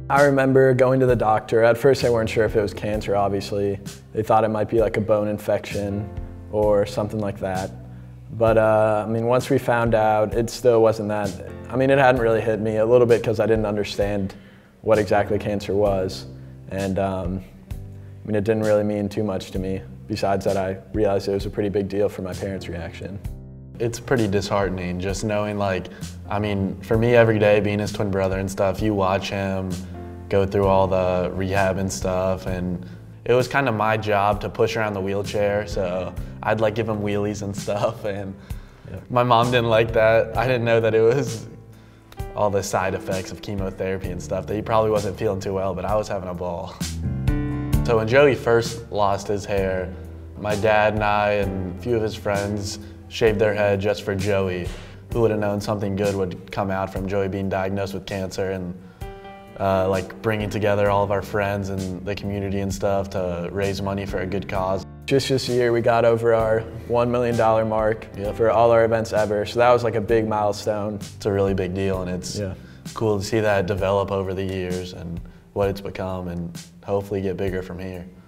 I remember going to the doctor. At first they weren't sure if it was cancer, obviously. They thought it might be like a bone infection or something like that. But I mean, once we found out, it still wasn't that. I mean, it hadn't really hit me a little bit because I didn't understand what exactly cancer was. And I mean, it didn't really mean too much to me, besides that I realized it was a pretty big deal for my parents' reaction. It's pretty disheartening just knowing, like, I mean, for me every day being his twin brother and stuff, you watch him go through all the rehab and stuff, and it was kind of my job to push around the wheelchair, so I'd like give him wheelies and stuff, and my mom didn't like that. I didn't know that it was all the side effects of chemotherapy and stuff, that he probably wasn't feeling too well, but I was having a ball. So when Joey first lost his hair, my dad and I and a few of his friends shaved their head just for Joey. Who would have known something good would come out from Joey being diagnosed with cancer, and like bringing together all of our friends and the community and stuff to raise money for a good cause. Just this year we got over our $1 million mark for all our events ever, so that was like a big milestone. It's a really big deal, and it's cool to see that develop over the years and what it's become, and hopefully get bigger from here.